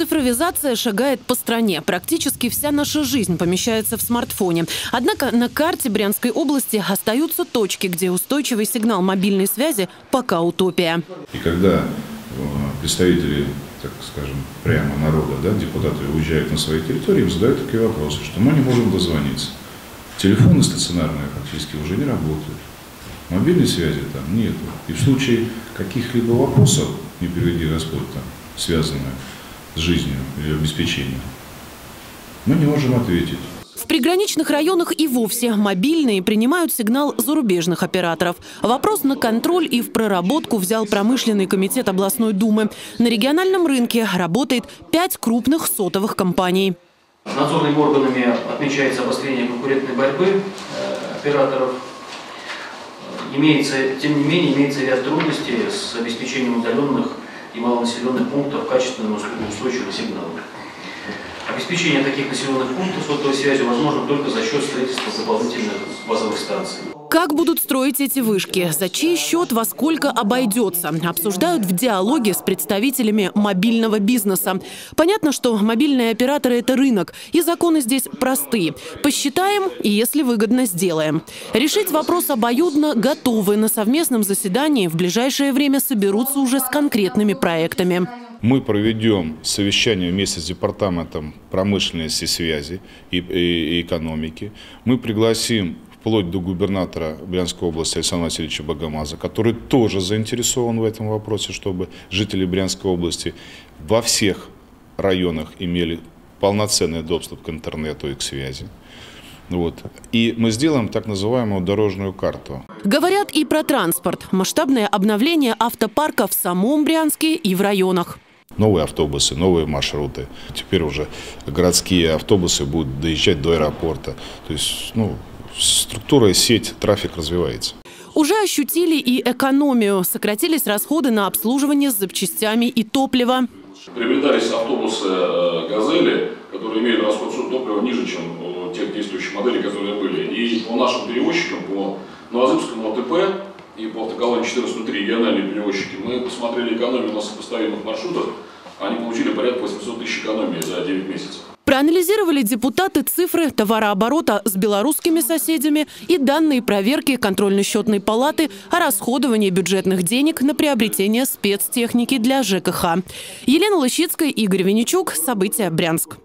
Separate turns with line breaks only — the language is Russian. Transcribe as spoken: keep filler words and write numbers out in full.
Цифровизация шагает по стране. Практически вся наша жизнь помещается в смартфоне. Однако на карте Брянской области остаются точки, где устойчивый сигнал мобильной связи пока утопия.
И когда представители, так скажем, прямо народа, да, депутаты уезжают на свои территории, им задают такие вопросы, что мы не можем дозвониться. Телефоны стационарные практически уже не работают. Мобильной связи там нет. И в случае каких-либо вопросов, не приведи Господь, там, связанных с жизнью или обеспечением, мы не можем ответить.
В приграничных районах и вовсе мобильные принимают сигнал зарубежных операторов. Вопрос на контроль и в проработку взял промышленный комитет областной думы. На региональном рынке работает пять крупных сотовых компаний.
Надзорными органами отмечается обострение конкурентной борьбы операторов. Имеется, тем не менее, имеется ряд трудностей с обеспечением удаленных и малонаселенных пунктов качественным и устойчивым сигналом. Обеспечение таких населенных пунктов сотовой связью возможно только за счет строительства дополнительных базовых станций.
Как будут строить эти вышки? За чей счет, во сколько обойдется? Обсуждают в диалоге с представителями мобильного бизнеса. Понятно, что мобильные операторы – это рынок, и законы здесь простые. Посчитаем и, если выгодно, сделаем. Решить вопрос обоюдно готовы. На совместном заседании в ближайшее время соберутся уже с конкретными проектами.
Мы проведем совещание вместе с Департаментом промышленности, связи и, и, и экономики. Мы пригласим вплоть до губернатора Брянской области Александра Васильевича Богомаза, который тоже заинтересован в этом вопросе, чтобы жители Брянской области во всех районах имели полноценный доступ к интернету и к связи. Вот. И мы сделаем так называемую дорожную карту.
Говорят и про транспорт. Масштабное обновление автопарка в самом Брянске и в районах.
Новые автобусы, новые маршруты. Теперь уже городские автобусы будут доезжать до аэропорта. То есть, ну, структура, сеть, трафик развивается.
Уже ощутили и экономию. Сократились расходы на обслуживание с запчастями и топливо.
Приобретались автобусы «Газели», которые имеют расход топлива ниже, чем у тех действующих моделей, которые были. И по нашим перевозчикам, по Новозыбскому ОТП и по автоколонии четырнадцать ноль три региональные перевозчики, мы посмотрели экономию на сопоставимых маршрутах. Они получили порядка восьмисот тысяч экономии за девять месяцев.
Проанализировали депутаты цифры товарооборота с белорусскими соседями и данные проверки контрольно-счетной палаты о расходовании бюджетных денег на приобретение спецтехники для ЖКХ. Елена Лыщицкая, Игорь Винничук. События. Брянск.